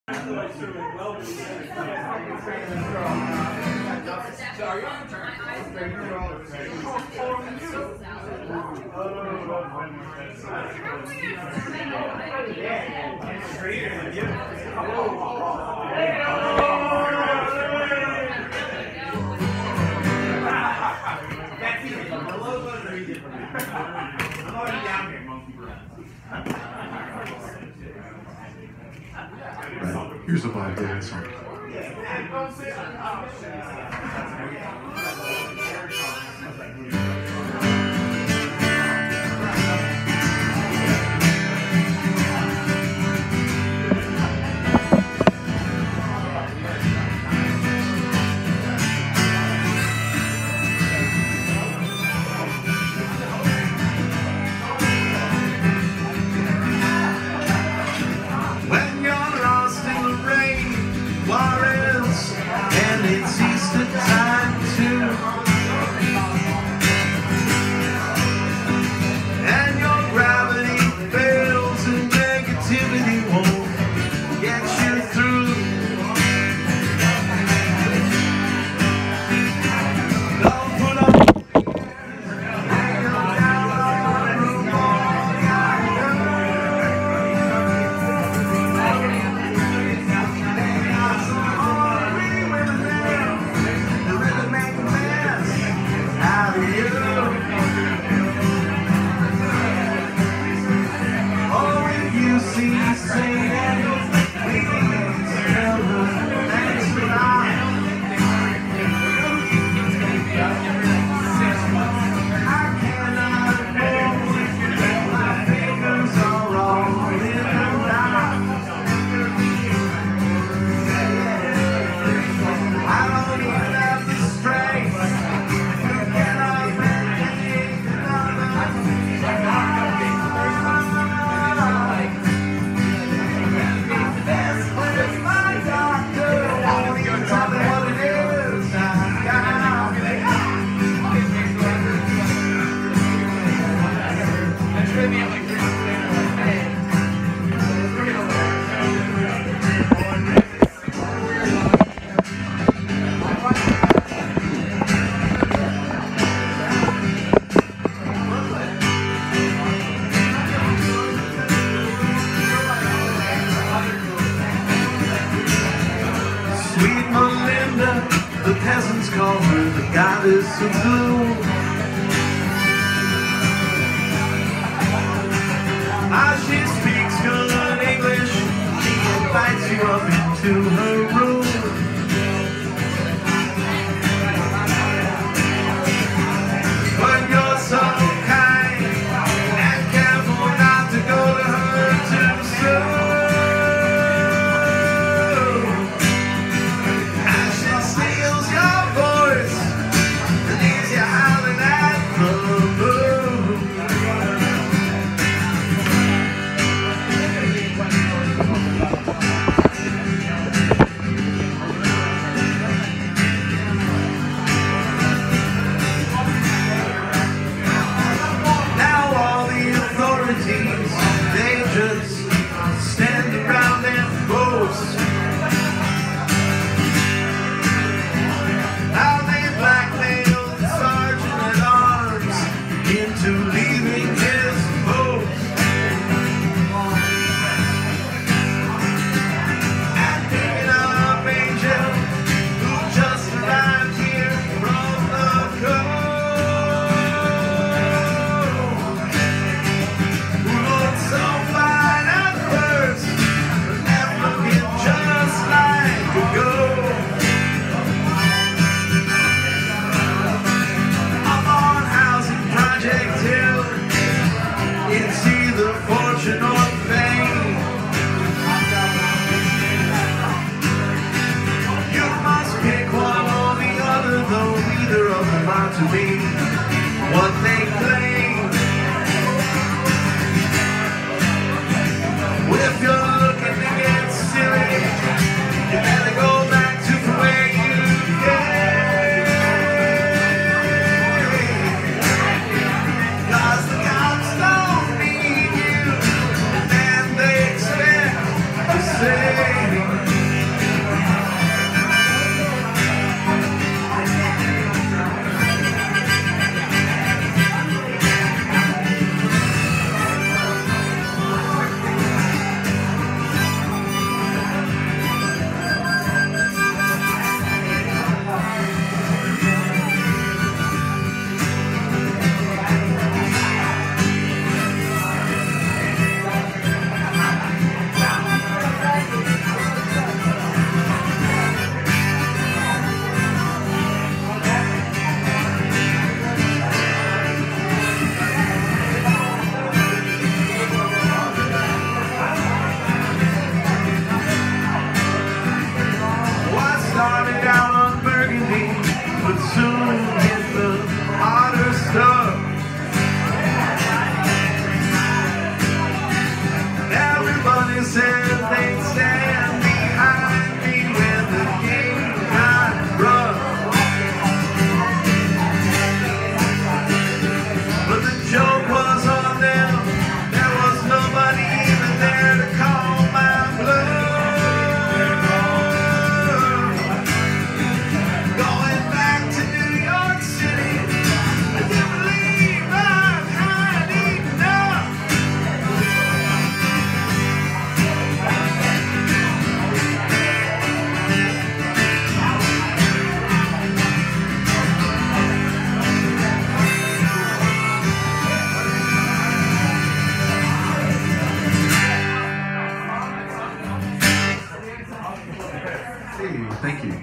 Here's a vibe dancer. The peasants call her the goddess of gloom. As she speaks good English, she invites you up into her room. But you're so kind and careful not to go to her too soon. To be what they claim. If you're looking to get silly, you better go back to where you came. 'Cause the cops don't need you, and they expect the same. Hey, thank you.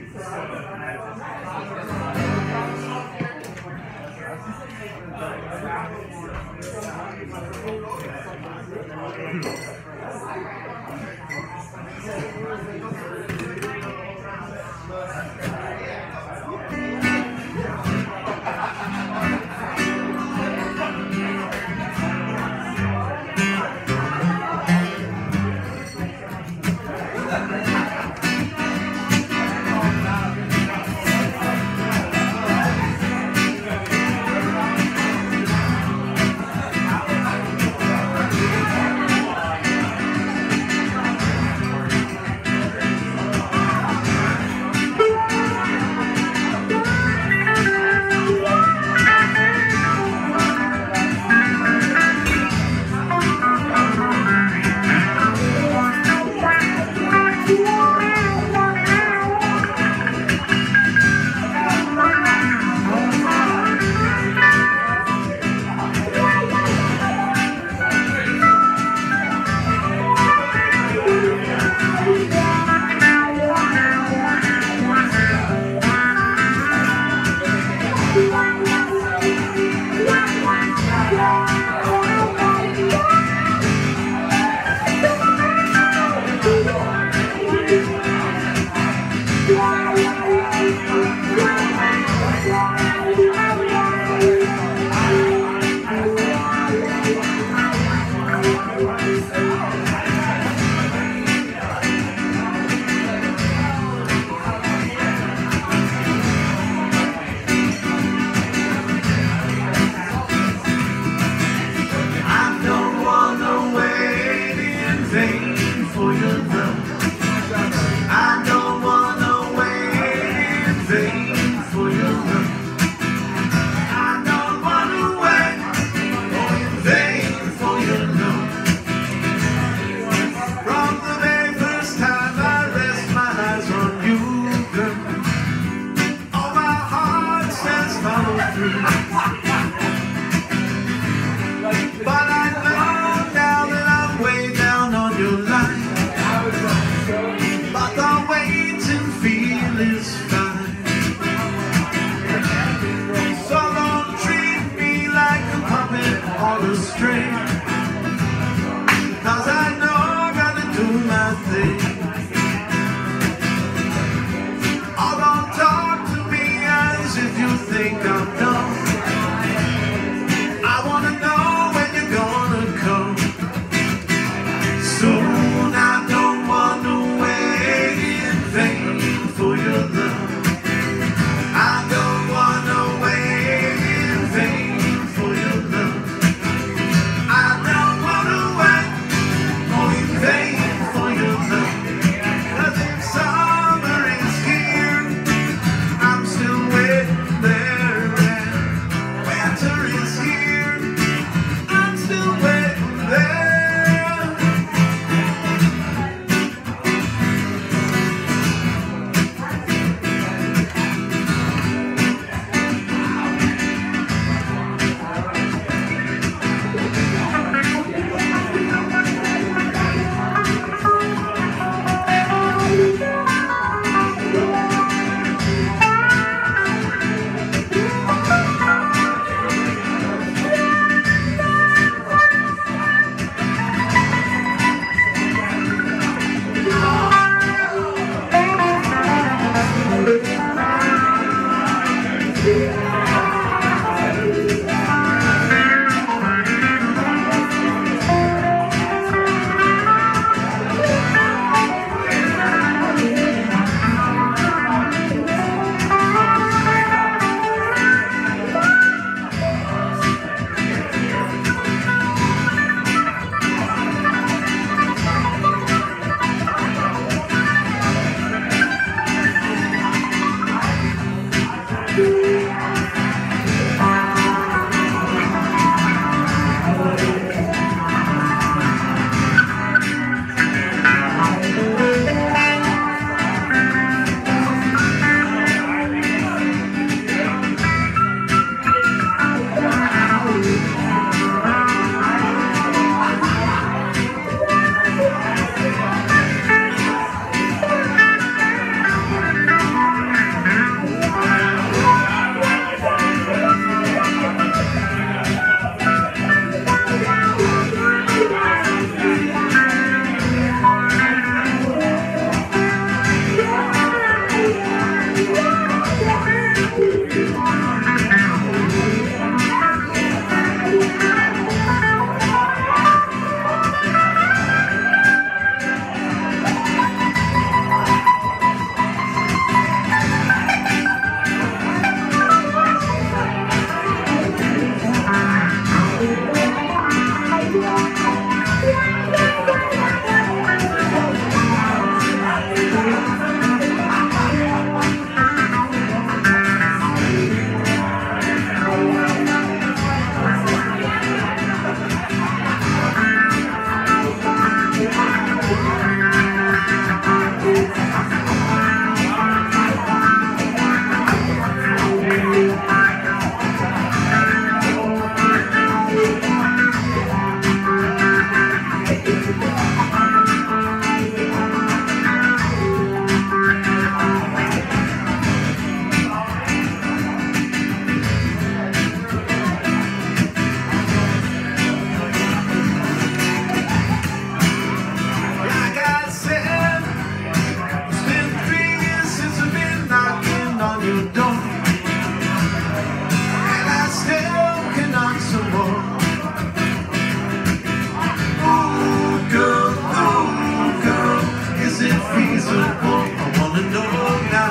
invisible. I wanna know now.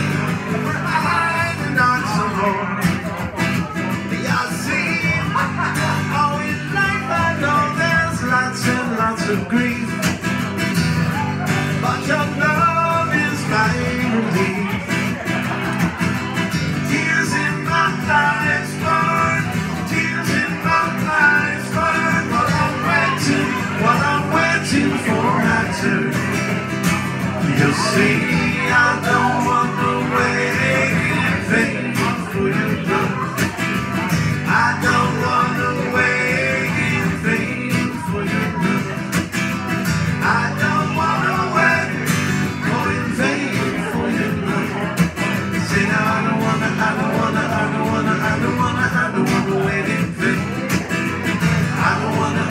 I'm not some more. Yeah, see, oh, in life I know there's lots and lots of grief, but your love is my relief. Tears in my eyes burn, tears in my eyes burn, while I'm waiting for my turn. You see, I don't want to wait in vain for your love. I don't want to wait in vain for your love. I don't want to wait in vain for your love. Say now I don't wanna wait in vain. I don't wanna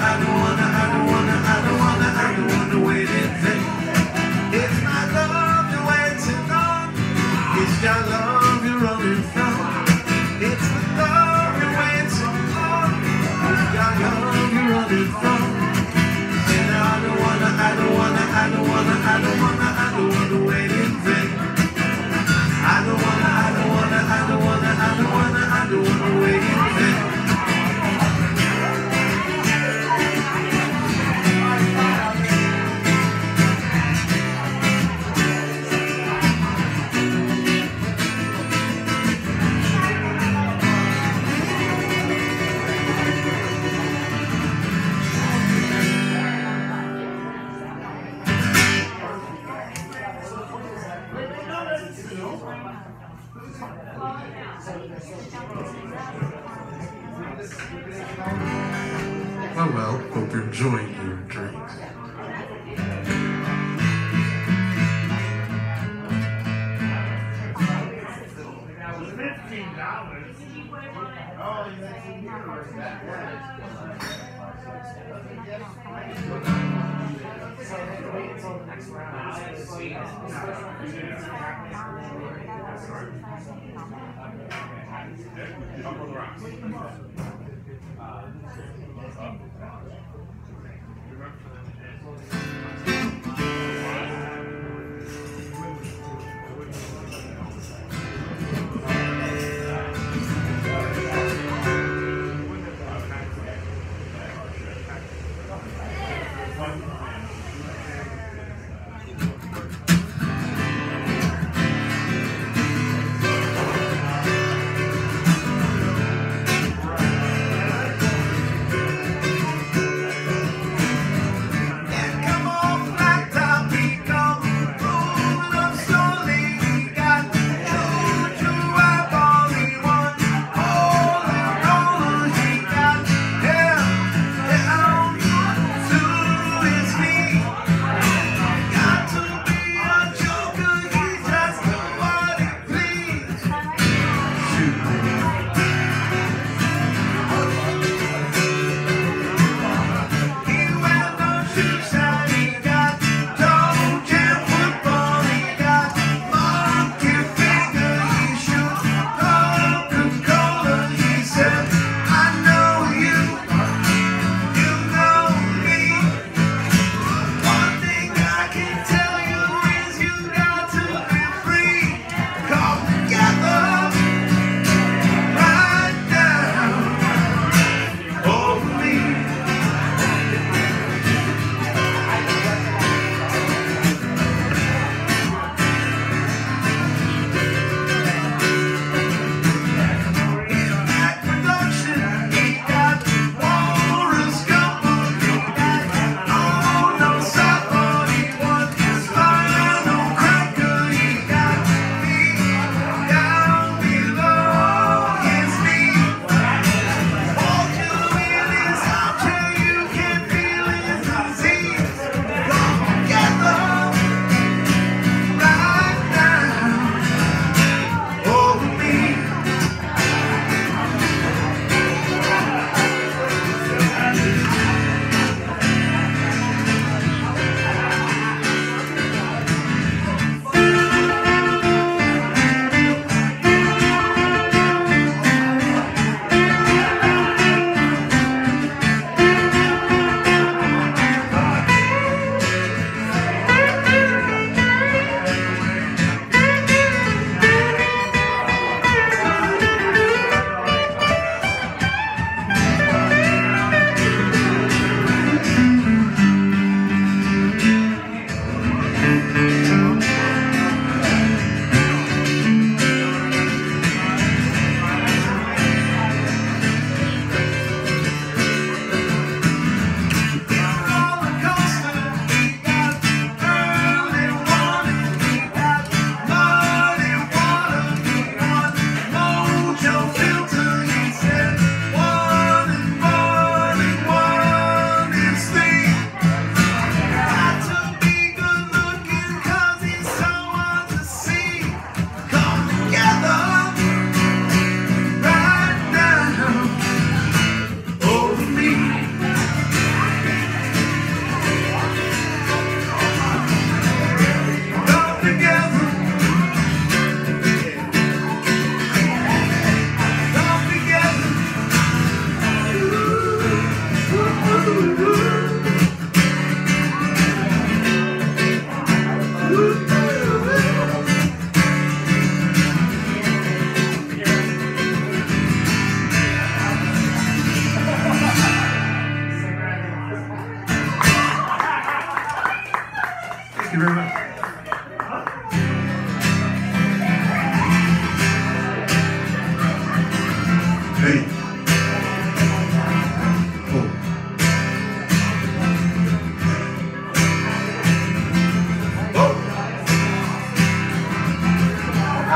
wait in vain. It's not love you're waiting on, it's your love you're running from. It's the love you're waiting on, it's your love you're running from. And I don't wanna wait in vain. I don't wanna wait in vain. Well, hope you're enjoying your drinks. Come on, fly.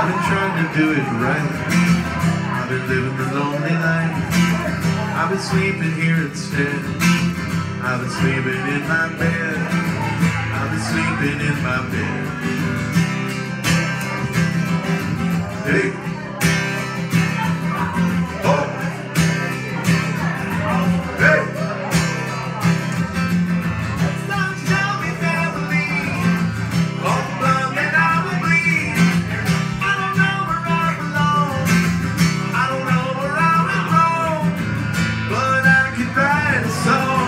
I've been trying to do it right. I've been living the lonely life. I've been sleeping here instead. I've been sleeping in my bed. I've been sleeping in my bed. Hey. Oh. Hey. Don't tell me family. Oh, love and I will bleed. I don't know where I belong. I don't know where I went wrong. But I can write a song.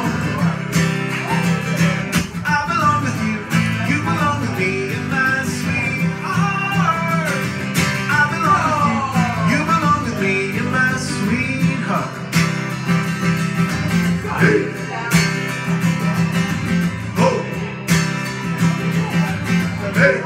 I belong with you. You belong with me in my sweetheart. I belong with you. You belong with me in my sweetheart. Hey. Oh. Hey.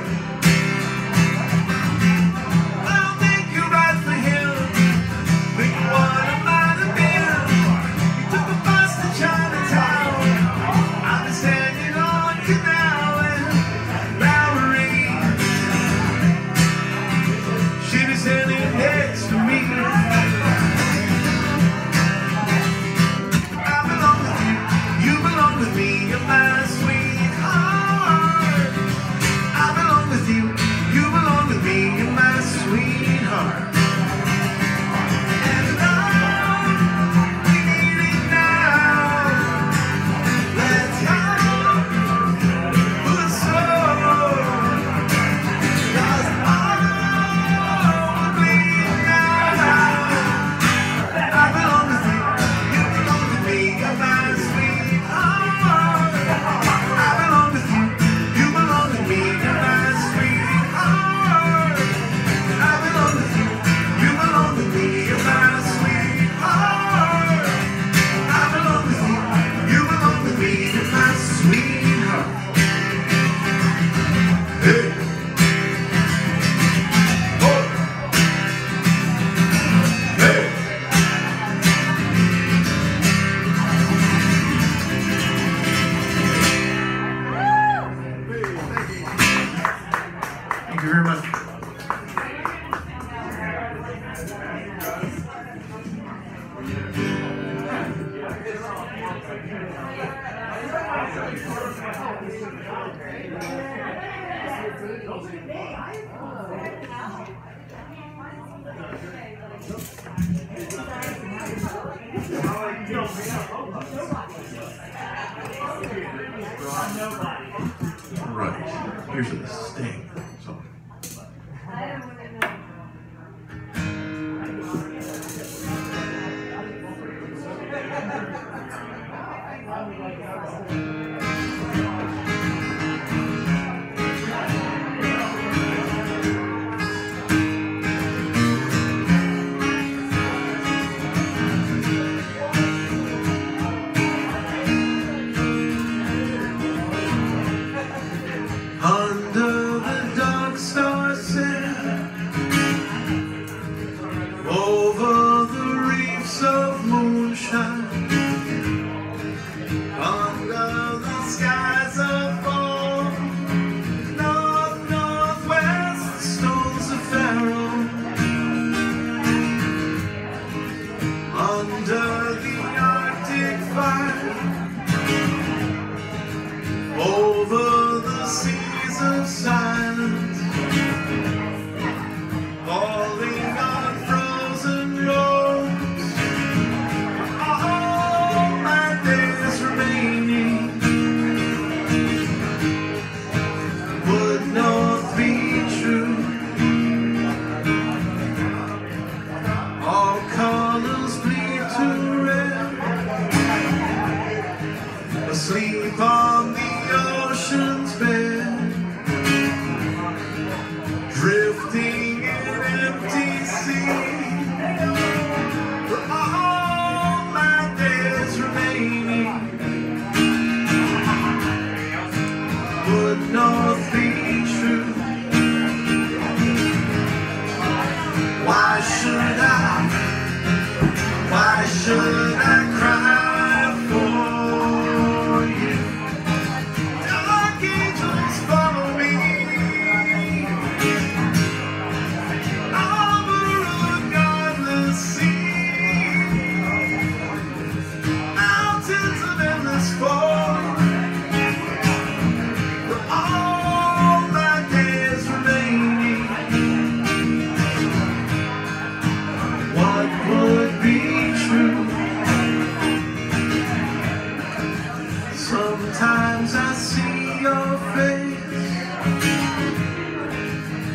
I don't think you're right for him. Think what I might have been. You took a bus to Chinatown. I've been standing on Canal and Bowery. She be standing next to me. I belong with you. You belong with me. You're my sweetheart. I belong with you. You belong with me. You're my sweetheart. And now we need it now. Let's go for the soul. 'Cause all we need now. I belong with you. You belong with me. You're my sweetheart. I belong with you. You belong with me. You're my sweetheart. I belong with you. You belong with me. You're my sweetheart. I belong with you. You belong with me. You're my sweetheart. Hey. Oh. Hey. Thank you very much. All right, here's the sting. So. Under the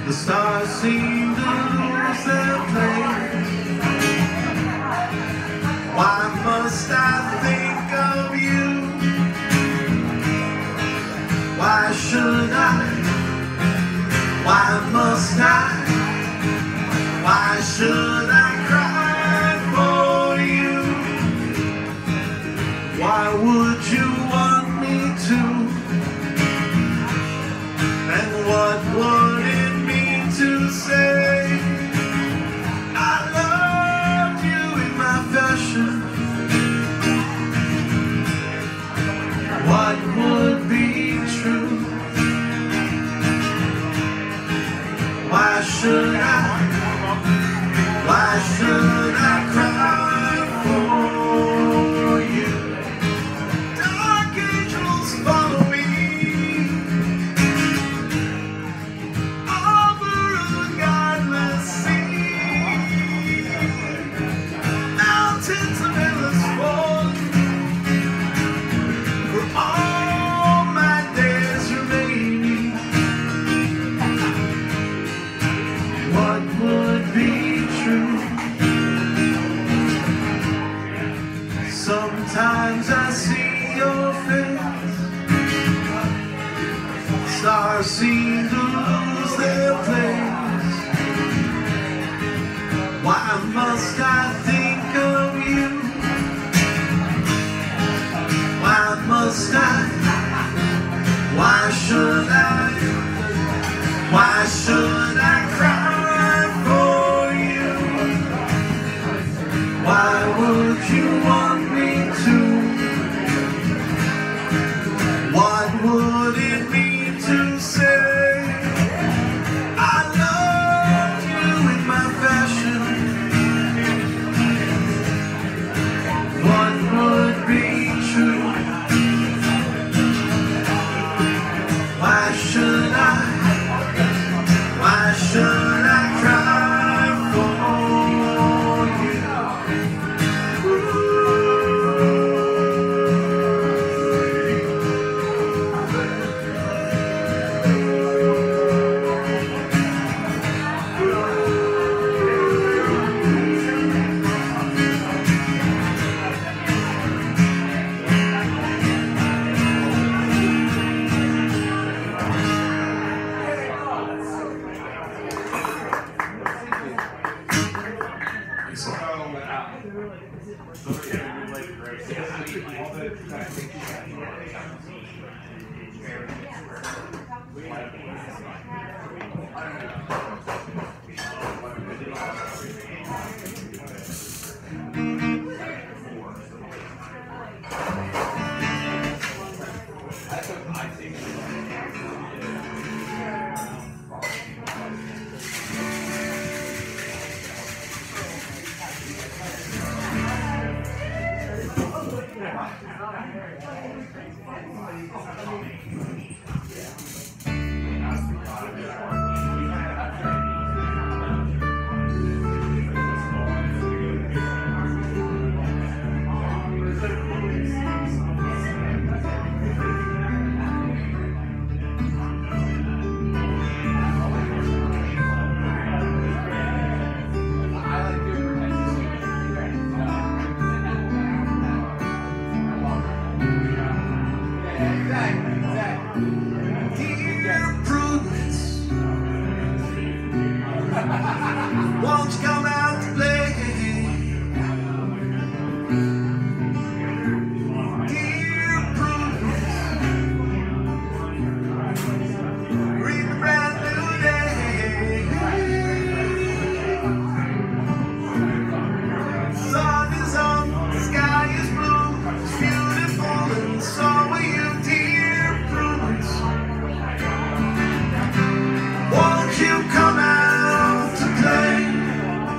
The stars seem to lose their place. Why must I think of you? Why should I? Why must I? Why should I cry for you? Why would you want me to? And what would it mean to say I loved you in my fashion? What would be true? Why should I? Why should I cry for you? Dark angels follow me over a godless sea. Mountains of endless falling for all my days remaining. What would be true? Sometimes I see your face. Stars seem to lose their place. Why must I think of you? Why must I? Why should I? Why should I cry for you? Why would you want me to? What would it mean to say I love you in my fashion? What would be true? Why should I? Why should I cry for you? Won't you come out to play? Dear Prudence, read the brand new day. Sun is up, the sky is blue, it's beautiful, and so are you, dear Prudence. Won't you come out to play?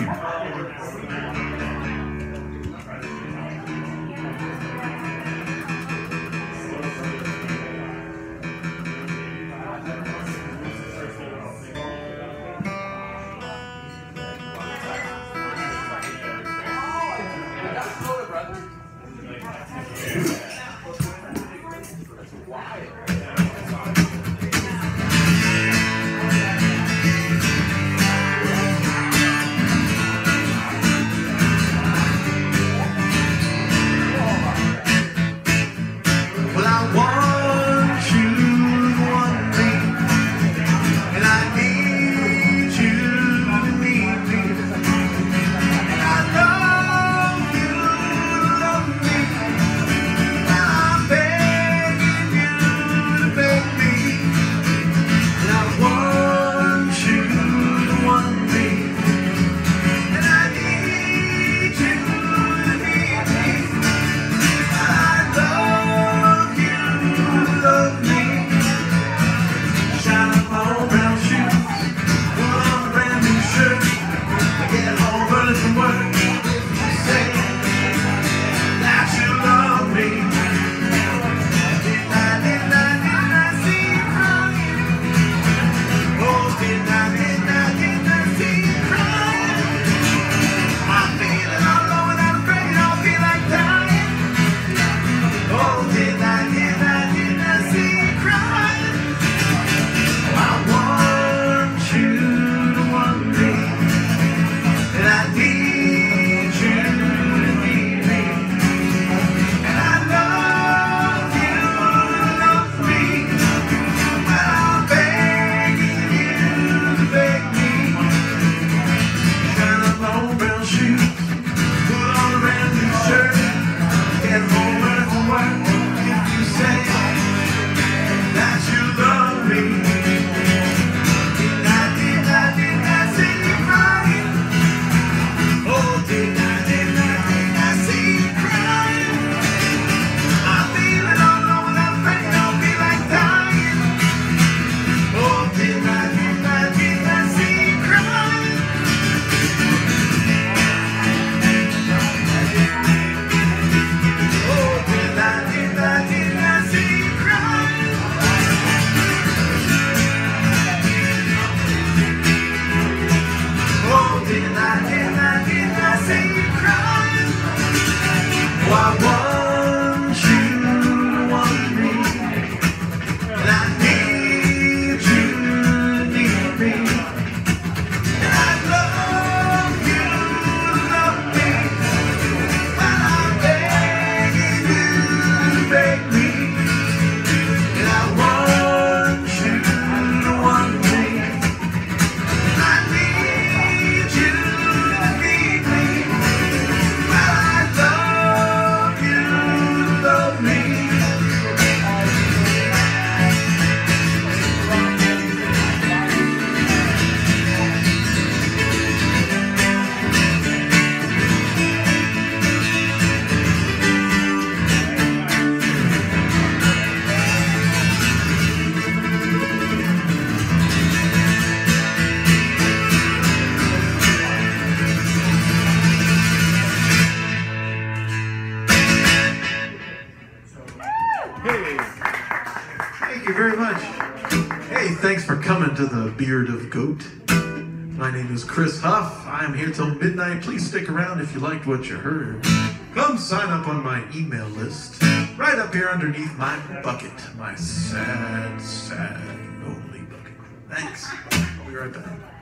Thanks for coming to the Beard of Goat. My name is Chris Huff. I am here till midnight. Please stick around if you liked what you heard. Come sign up on my email list right up here underneath my bucket. My sad, sad, lonely bucket. Thanks. I'll be right back.